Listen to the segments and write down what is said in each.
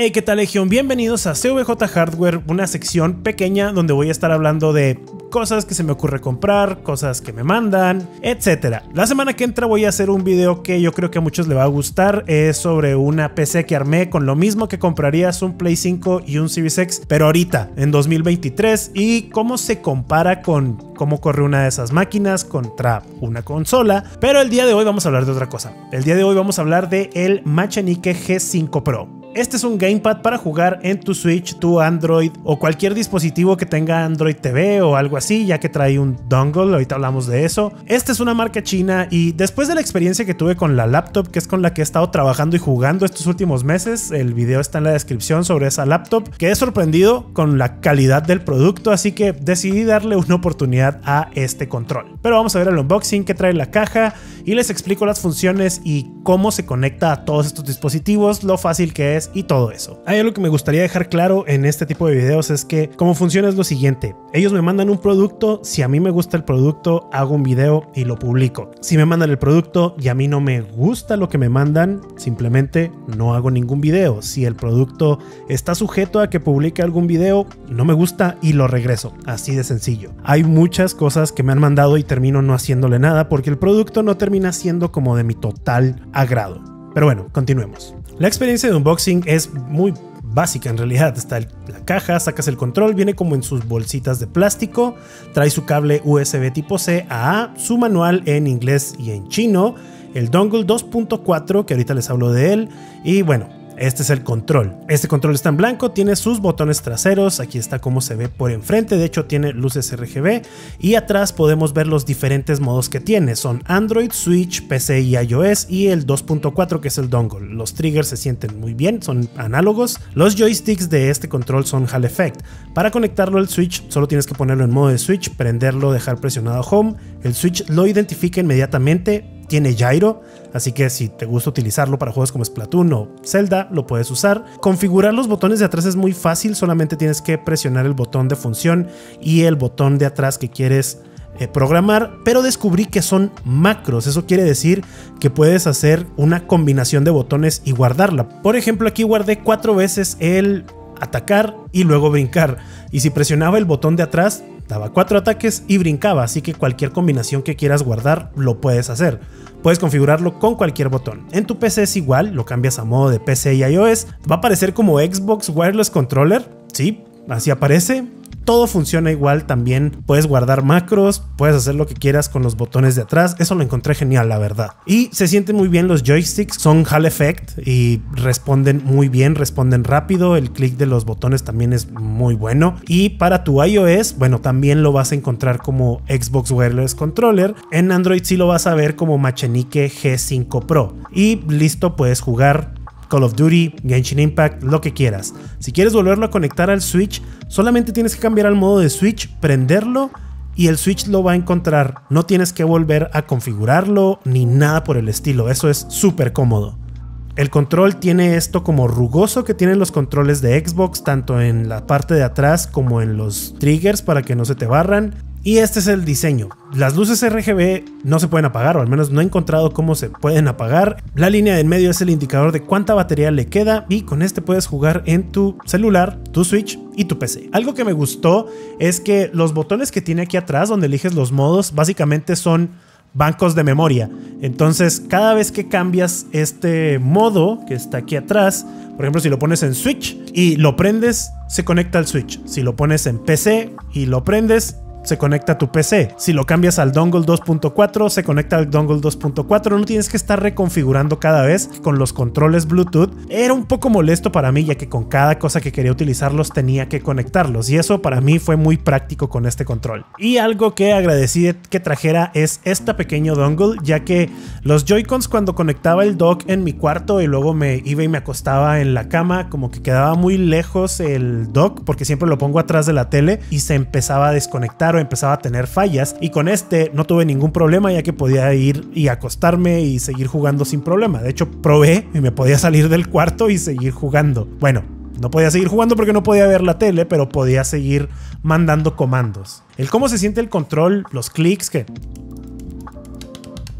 Hey, ¿qué tal, Legión? Bienvenidos a CVJ Hardware, una sección pequeña donde voy a estar hablando de cosas que se me ocurre comprar, cosas que me mandan, etc. La semana que entra voy a hacer un video que yo creo que a muchos les va a gustar. Es sobre una PC que armé con lo mismo que comprarías un Play 5 y un Series X, pero ahorita, en 2023, y cómo se compara con cómo corre una de esas máquinas contra una consola. Pero el día de hoy vamos a hablar de otra cosa. El día de hoy vamos a hablar de el Machenike G5 Pro. Este es un gamepad para jugar en tu Switch, tu Android o cualquier dispositivo que tenga Android TV o algo así, ya que trae un dongle, ahorita hablamos de eso. Esta es una marca china y después de la experiencia que tuve con la laptop, que es con la que he estado trabajando y jugando estos últimos meses, el video está en la descripción sobre esa laptop, quedé sorprendido con la calidad del producto, así que decidí darle una oportunidad a este control. Pero vamos a ver el unboxing, que trae la caja y les explico las funciones y cómo se conecta a todos estos dispositivos, lo fácil que es y todo eso. Hay algo que me gustaría dejar claro en este tipo de videos, es que cómo funciona es lo siguiente: ellos me mandan un producto, si a mí me gusta el producto hago un video y lo publico. Si me mandan el producto y a mí no me gusta lo que me mandan, simplemente no hago ningún video. Si el producto está sujeto a que publique algún video y no me gusta, y lo regreso, así de sencillo. Hay muchas cosas que me han mandado y termino no haciéndole nada porque el producto no termina siendo como de mi total agrado. Pero bueno, continuemos. La experiencia de unboxing es muy básica en realidad. Está la caja, sacas el control, viene como en sus bolsitas de plástico, trae su cable USB tipo C a A, su manual en inglés y en chino, el dongle 2.4 que ahorita les hablo de él, y bueno, este es el control. Este control está en blanco, tiene sus botones traseros, aquí está cómo se ve por enfrente, de hecho tiene luces RGB, y atrás podemos ver los diferentes modos que tiene. Son Android, Switch, PC y iOS, y el 2.4 que es el dongle. Los triggers se sienten muy bien, son análogos. Los joysticks de este control son Hall Effect. Para conectarlo al Switch solo tienes que ponerlo en modo de Switch, prenderlo, dejar presionado Home, el Switch lo identifica inmediatamente. Tiene gyro, así que si te gusta utilizarlo para juegos como Splatoon o Zelda, lo puedes usar. Configurar los botones de atrás es muy fácil, solamente tienes que presionar el botón de función y el botón de atrás que quieres programar, pero descubrí que son macros. Eso quiere decir que puedes hacer una combinación de botones y guardarla. Por ejemplo, aquí guardé 4 veces el atacar y luego brincar, y si presionaba el botón de atrás daba 4 ataques y brincaba, así que cualquier combinación que quieras guardar lo puedes hacer. Puedes configurarlo con cualquier botón. En tu PC es igual, lo cambias a modo de PC y iOS, va a aparecer como Xbox Wireless Controller, sí, así aparece. Todo funciona igual, también puedes guardar macros, puedes hacer lo que quieras con los botones de atrás. Eso lo encontré genial, la verdad. Y se sienten muy bien los joysticks, son Hall Effect y responden muy bien, responden rápido. El clic de los botones también es muy bueno. Y para tu iOS, bueno, también lo vas a encontrar como Xbox Wireless Controller. En Android sí lo vas a ver como Machenike G5 Pro. Y listo, puedes jugar Call of Duty, Genshin Impact, lo que quieras. Si quieres volverlo a conectar al Switch, solamente tienes que cambiar al modo de Switch, prenderlo y el Switch lo va a encontrar. No tienes que volver a configurarlo ni nada por el estilo. Eso es súper cómodo. El control tiene esto como rugoso que tienen los controles de Xbox, tanto en la parte de atrás como en los triggers para que no se te barran. Y este es el diseño. Las luces RGB no se pueden apagar, o al menos no he encontrado cómo se pueden apagar. La línea de en medio es el indicador de cuánta batería le queda, y con este puedes jugar en tu celular, tu Switch y tu PC. Algo que me gustó es que los botones que tiene aquí atrás, donde eliges los modos, básicamente son bancos de memoria. Entonces cada vez que cambias este modo que está aquí atrás, por ejemplo, si lo pones en Switch y lo prendes, se conecta al Switch. Si lo pones en PC y lo prendes, se conecta a tu PC. Si lo cambias al dongle 2.4, se conecta al dongle 2.4. No tienes que estar reconfigurando cada vez. Con los controles Bluetooth era un poco molesto para mí, ya que con cada cosa que quería utilizarlos tenía que conectarlos, y eso para mí fue muy práctico con este control. Y algo que agradecí que trajera es este pequeño dongle, ya que los Joy-Cons, cuando conectaba el dock en mi cuarto y luego me iba y me acostaba en la cama, como que quedaba muy lejos el dock, porque siempre lo pongo atrás de la tele y se empezaba a desconectar o empezaba a tener fallas, y con este no tuve ningún problema, ya que podía ir y acostarme y seguir jugando sin problema. De hecho, probé y me podía salir del cuarto y seguir jugando. Bueno, no podía seguir jugando porque no podía ver la tele, pero podía seguir mandando comandos. El cómo se siente el control, los clics, que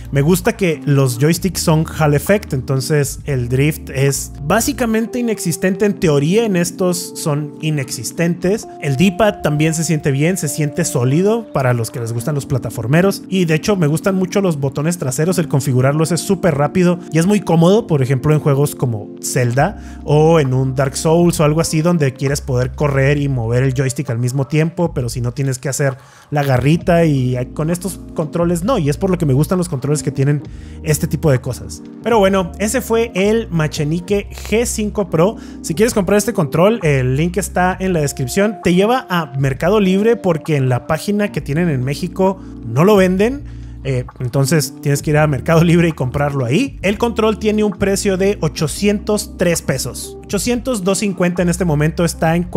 Me gusta que los joysticks son Hall Effect, entonces el drift es básicamente inexistente en teoría, en estos son inexistentes. El D-pad también se siente bien, se siente sólido para los que les gustan los plataformeros, y de hecho me gustan mucho los botones traseros, el configurarlos es súper rápido y es muy cómodo, por ejemplo en juegos como Zelda o en un Dark Souls o algo así donde quieres poder correr y mover el joystick al mismo tiempo, pero si no tienes que hacer la garrita, y con estos controles no, y es por lo que me gustan los controles que tienen este tipo de cosas. Pero bueno, ese fue el Machenike G5 Pro. Si quieres comprar este control, el link está en la descripción. Te lleva a Mercado Libre porque en la página que tienen en México no lo venden. Entonces tienes que ir a Mercado Libre y comprarlo ahí. El control tiene un precio de 803 pesos. 802.50 en este momento, está en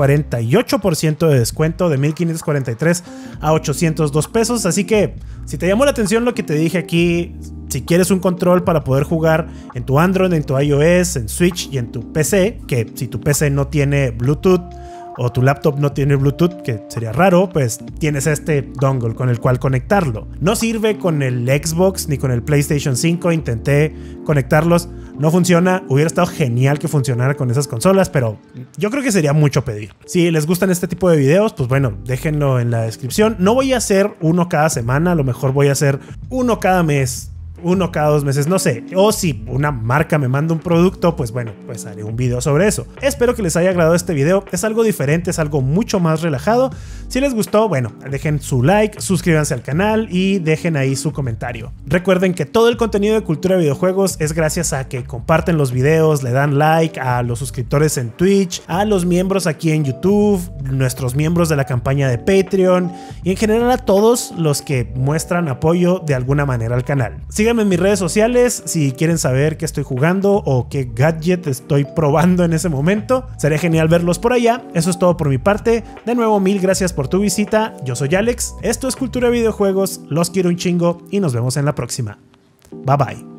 48% de descuento, de 1,543 a 802 pesos. Así que si te llamó la atención lo que te dije aquí, si quieres un control para poder jugar en tu Android, en tu iOS, en Switch y en tu PC, que si tu PC no tiene Bluetooth o tu laptop no tiene Bluetooth, que sería raro, pues tienes este dongle con el cual conectarlo. No sirve con el Xbox ni con el PlayStation 5, intenté conectarlos, no funciona. Hubiera estado genial que funcionara con esas consolas, pero yo creo que sería mucho pedir. Si les gustan este tipo de videos, pues bueno, déjenlo en la descripción. No voy a hacer uno cada semana, a lo mejor voy a hacer uno cada mes, uno cada 2 meses, no sé. O si una marca me manda un producto, pues bueno, pues haré un video sobre eso. Espero que les haya agradado este video. Es algo diferente, es algo mucho más relajado. Si les gustó, bueno, dejen su like, suscríbanse al canal y dejen ahí su comentario. Recuerden que todo el contenido de Cultura de Videojuegos es gracias a que comparten los videos, le dan like, a los suscriptores en Twitch, a los miembros aquí en YouTube, nuestros miembros de la campaña de Patreon y en general a todos los que muestran apoyo de alguna manera al canal. Síganme en mis redes sociales si quieren saber qué estoy jugando o qué gadget estoy probando en ese momento. Sería genial verlos por allá. Eso es todo por mi parte. De nuevo, mil gracias por tu visita. Yo soy Alex. Esto es Cultura de Videojuegos. Los quiero un chingo y nos vemos en la próxima. Bye bye.